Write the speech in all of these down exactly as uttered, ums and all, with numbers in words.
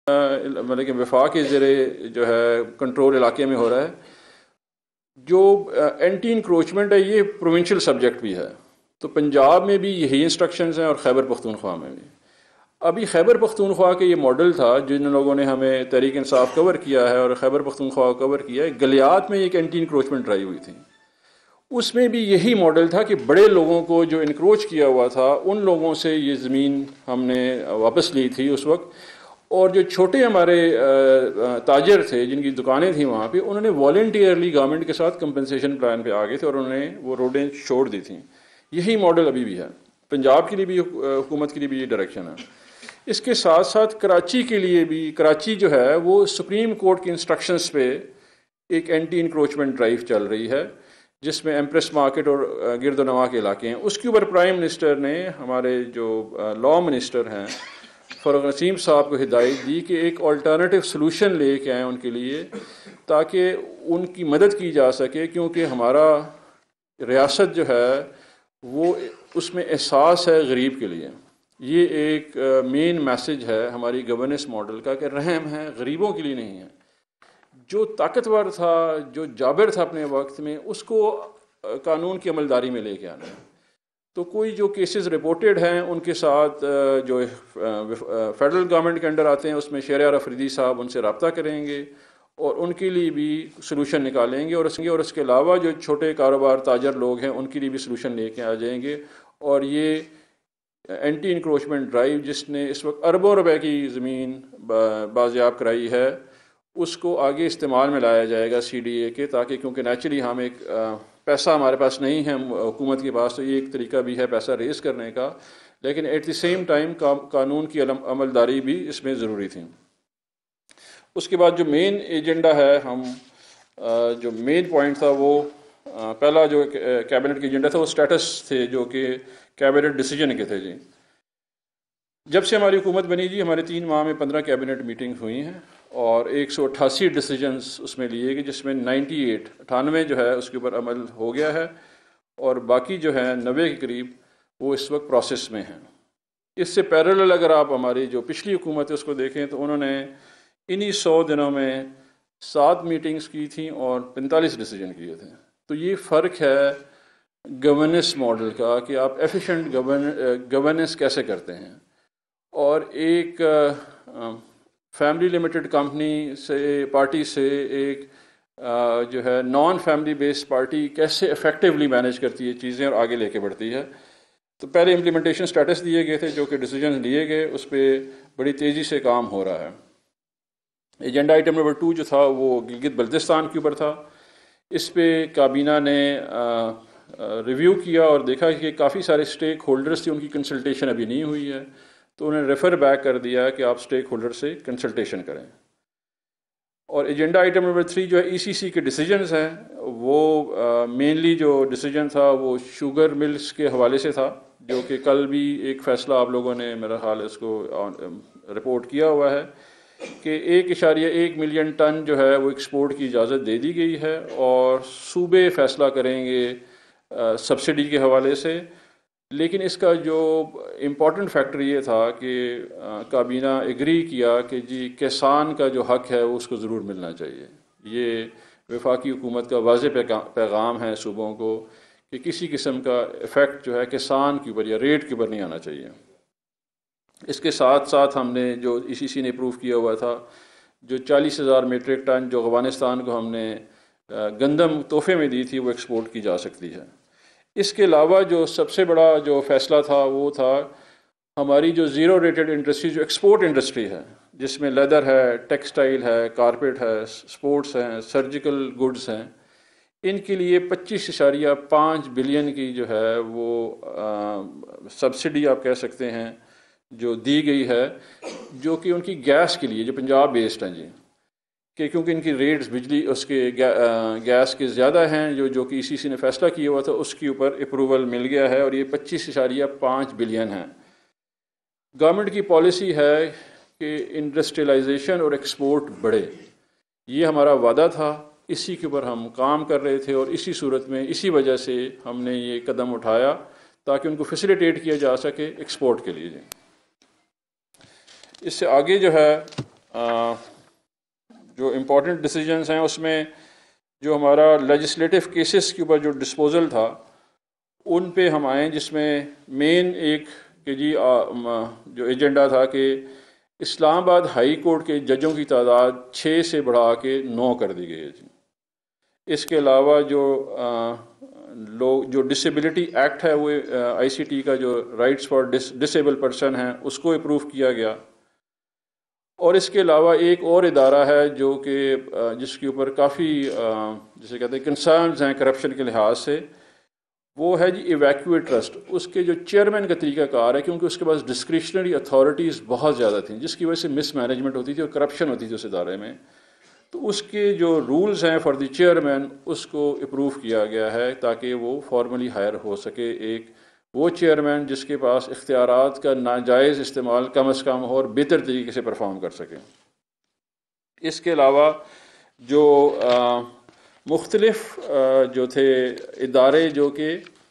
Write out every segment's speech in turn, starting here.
مطلب کہ وفاق کے ذریعے جو ہے کنٹرول علاقے میں ہو رہا ہے. جو اینٹی انکروچمنٹ ہے یہ پروونشل سبجیکٹ بھی ہے، تو پنجاب میں بھی یہی انسٹرکشنز ہیں اور خیبر پختونخوا میں بھی. ابھی خیبر پختونخوا کے یہ ماڈل تھا جن لوگوں نے ہمیں تحریک انصاف کور کیا ہے اور خیبر پختونخوا کور کیا ہے. گلیات میں ایک اینٹی انکروچمنٹ ڈرائیو ہوئی تھی، اس میں بھی یہی ماڈل تھا کہ بڑے لوگوں کو جو انکروچ کیا ہوا تھا ان لوگوں سے یہ زمین ہم نے واپس لی تھی اس وقت، اور جو چھوٹے ہمارے تاجر تھے جن کی دکانیں تھیں وہاں پہ، انہوں نے والنٹیئرلی گورنمنٹ کے ساتھ کمپنسیشن پلان پہ آ گئے تھے اور انہوں نے وہ روڈیں چھوڑ دی تھیں. یہی ماڈل ابھی بھی ہے، پنجاب کے لیے بھی حکومت کے لیے بھی یہ ڈائریکشن ہے. اس کے ساتھ ساتھ کراچی کے لیے بھی، کراچی جو ہے وہ سپریم کورٹ کی انسٹرکشنز پہ ایک اینٹی انکروچمنٹ ڈرائیو چل رہی ہے جس میں ایمپریس مارکیٹ اور گرد و نواح کے علاقے ہیں. اس کے اوپر پرائم منسٹر نے ہمارے جو لا منسٹر ہیں فروغ نسیم صاحب کو ہدایت دی کہ ایک آلٹرنیٹیو سلوشن لے کے آئیں ان کے لیے تاکہ ان کی مدد کی جا سکے، کیونکہ ہمارا ریاست جو ہے وہ اس میں احساس ہے غریب کے لیے. یہ ایک مین میسج ہے ہماری گورننس ماڈل کا کہ رحم ہے، غریبوں کے لیے نہیں ہے. جو طاقتور تھا، جو جابر تھا اپنے وقت میں، اس کو قانون کی عملداری میں لے کے آنا ہے. تو کوئی جو کیسز رپورٹڈ ہیں ان کے ساتھ جو فیڈرل گورنمنٹ کے انڈر آتے ہیں اس میں شہریار افریدی صاحب ان سے رابطہ کریں گے اور ان کے لیے بھی سلوشن نکالیں گے، اور اس اور اس کے علاوہ جو چھوٹے کاروبار تاجر لوگ ہیں ان کے لیے بھی سلوشن لے کے آ جائیں گے. اور یہ اینٹی انکروچمنٹ ڈرائیو جس نے اس وقت اربوں روپے کی زمین بازیاب کرائی ہے اس کو آگے استعمال میں لایا جائے گا سی ڈی اے کے، تاکہ کیونکہ نیچرلی ہم ایک پیسہ ہمارے پاس نہیں ہے حکومت کے پاس، تو یہ ایک طریقہ بھی ہے پیسہ ریز کرنے کا، لیکن ایٹ دی سیم ٹائم قانون کی عملداری بھی اس میں ضروری تھی. اس کے بعد جو مین ایجنڈا ہے، ہم جو مین پوائنٹ تھا وہ پہلا جو کیبنٹ کی ایجنڈا تھا وہ سٹیٹس تھے جو کہ کیبنٹ ڈیسیجن کے تھے. جی جب سے ہماری حکومت بنی جی ہمارے تین ماہ میں پندرہ کیبنٹ میٹنگ ہوئی ہیں اور ایک سو اٹھاسی ڈیسیجنز اس میں لیے گئے، جس میں نائنٹی ایٹ اٹھانوے جو ہے اس کے اوپر عمل ہو گیا ہے اور باقی جو ہے نوے کے قریب وہ اس وقت پروسیس میں ہیں. اس سے پیرالل اگر آپ ہماری جو پچھلی حکومت ہے اس کو دیکھیں تو انہوں نے انہی سو دنوں میں سات میٹنگز کی تھیں اور پینتالیس ڈیسیجن کیے تھے. تو یہ فرق ہے گورننس ماڈل کا کہ آپ ایفیشینٹ گورننس کیسے کرتے ہیں، اور ایک فیملی لمیٹڈ کمپنی سے پارٹی سے ایک جو ہے نان فیملی بیسڈ پارٹی کیسے افیکٹولی مینیج کرتی ہے چیزیں اور آگے لے کے بڑھتی ہے. تو پہلے امپلیمنٹیشن سٹیٹس دیے گئے تھے جو کہ ڈیسیجن لیے گئے، اس پہ بڑی تیزی سے کام ہو رہا ہے. ایجنڈا آئٹم نمبر ٹو جو تھا وہ گلگت بلتستان کے اوپر تھا. اس پہ کابینہ نے ریویو کیا اور دیکھا کہ کافی سارے اسٹیک ہولڈرز تھے، ان کی کنسلٹیشن ابھی نہیں ہوئی ہے، تو انہیں ریفر بیک کر دیا کہ آپ اسٹیک ہولڈر سے کنسلٹیشن کریں. اور ایجنڈا آئٹم نمبر تھری جو ہے ای سی سی کے ڈیسیجنز ہیں، وہ مینلی جو ڈیسیجن تھا وہ شوگر ملز کے حوالے سے تھا، جو کہ کل بھی ایک فیصلہ آپ لوگوں نے میرا خیال اس کو رپورٹ کیا ہوا ہے کہ ایک اشاریہ ایک ملین ٹن جو ہے وہ ایکسپورٹ کی اجازت دے دی گئی ہے، اور صوبے فیصلہ کریں گے سبسڈی کے حوالے سے. لیکن اس کا جو امپورٹنٹ فیکٹر یہ تھا کہ کابینہ ایگری کیا کہ جی کسان کا جو حق ہے وہ اس کو ضرور ملنا چاہیے. یہ وفاقی حکومت کا واضح پیغام ہے صوبوں کو کہ کسی قسم کا ایفیکٹ جو ہے کسان کے اوپر یا ریٹ کے اوپر نہیں آنا چاہیے. اس کے ساتھ ساتھ ہم نے جو ای سی سی نے اپروو کیا ہوا تھا جو چالیس ہزار میٹرک ٹن جو افغانستان کو ہم نے گندم تحفے میں دی تھی وہ ایکسپورٹ کی جا سکتی ہے. اس کے علاوہ جو سب سے بڑا جو فیصلہ تھا وہ تھا ہماری جو زیرو ریٹڈ انڈسٹری جو ایکسپورٹ انڈسٹری ہے، جس میں لیدر ہے، ٹیکسٹائل ہے، کارپیٹ ہے، سپورٹس ہیں، سرجیکل گڈز ہیں، ان کے لیے پچیس اشاریہ پانچ بلین کی جو ہے وہ سبسڈی آپ کہہ سکتے ہیں جو دی گئی ہے، جو کہ ان کی گیس کے لیے جو پنجاب بیسڈ ہیں جی، کہ کیونکہ ان کی ریٹس بجلی اس کے گیس کے زیادہ ہیں جو جو کہ ای سی سی نے فیصلہ کیا ہوا تھا، اس کے اوپر اپروول مل گیا ہے اور یہ پچیس اشاریہ پانچ بلین ہیں. گورنمنٹ کی پالیسی ہے کہ انڈسٹریلائزیشن اور ایکسپورٹ بڑھے، یہ ہمارا وعدہ تھا، اسی کے اوپر ہم کام کر رہے تھے، اور اسی صورت میں اسی وجہ سے ہم نے یہ قدم اٹھایا تاکہ ان کو فیسیلیٹیٹ کیا جا سکے ایکسپورٹ کے لیے. اس سے آگے جو ہے جو امپورٹنٹ ڈیسیجنس ہیں اس میں جو ہمارا لیجسلیٹو کیسز کے اوپر جو ڈسپوزل تھا ان پہ ہم آئیں، جس میں مین ایک کہ جی جو ایجنڈا تھا کہ اسلام آباد ہائی کورٹ کے ججوں کی تعداد چھ سے بڑھا کے نو کر دی گئی ہے جی۔ اس کے علاوہ جو لوگ جو ڈسیبلٹی ایکٹ ہے وہ آئی سی ٹی کا جو رائٹس فار ڈسیبل پرسن ہیں اس کو اپروو کیا گیا، اور اس کے علاوہ ایک اور ادارہ ہے جو کہ جس کے اوپر کافی جسے کہتے ہیں کنسرنز ہیں کرپشن کے لحاظ سے، وہ ہے جی ایویکویٹ ٹرسٹ۔ اس کے جو چیئرمین کا طریقہ کار ہے، کیونکہ اس کے پاس ڈسکریشنری اتھارٹیز بہت زیادہ تھیں جس کی وجہ سے مس مینجمنٹ ہوتی تھی اور کرپشن ہوتی تھی اس ادارے میں، تو اس کے جو رولز ہیں فار دی چیئرمین اس کو اپروو کیا گیا ہے تاکہ وہ فارملی ہائر ہو سکے ایک وہ چیئرمین جس کے پاس اختیارات کا ناجائز استعمال کم از کم ہو اور بہتر طریقے سے پرفارم کر سکے۔ اس کے علاوہ جو مختلف جو تھے ادارے جو کہ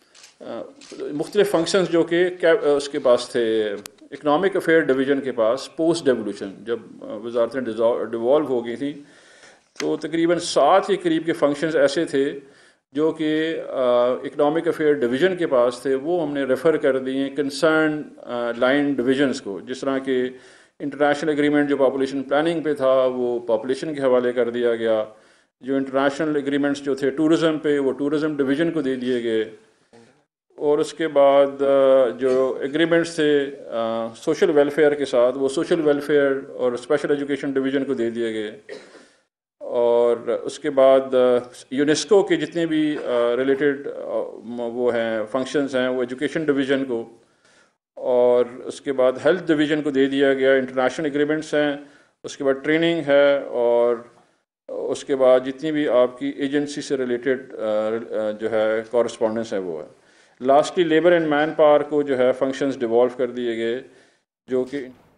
مختلف فنکشنز جو کہ اس کے پاس تھے، اکنامک افیئر ڈویژن کے پاس پوسٹ ڈیولوشن جب وزارتیں ڈیوالو ہو گئی تھیں تو تقریباً سات کے قریب کے فنکشنز ایسے تھے جو کہ اکنامک افیئر ڈویژن کے پاس تھے، وہ ہم نے ریفر کر دیے کنسرن لائن ڈویژنز کو، جس طرح کہ انٹرنیشنل ایگریمنٹ جو پاپولیشن پلاننگ پہ تھا وہ پاپولیشن کے حوالے کر دیا گیا، جو انٹرنیشنل ایگریمنٹس جو تھے ٹورزم پہ وہ ٹورزم ڈویژن کو دے دیے گئے، اور اس کے بعد جو ایگریمنٹس تھے سوشل ویلفیئر کے ساتھ وہ سوشل ویلفیئر اور اسپیشل ایجوکیشن ڈویژن کو دے دیے گئے، اور اس کے بعد یونیسکو کے جتنے بھی ریلیٹڈ وہ ہیں فنکشنز ہیں وہ ایجوکیشن ڈویژن کو، اور اس کے بعد ہیلتھ ڈویژن کو دے دیا گیا، انٹرنیشنل ایگریمنٹس ہیں، اس کے بعد ٹریننگ ہے، اور اس کے بعد جتنی بھی آپ کی ایجنسی سے ریلیٹڈ جو ہے کورسپونڈنس ہے وہ ہے۔ Lastly labour and manpower کو جو ہے فنکشنز ڈیوالو کر دیے گئے جو کہ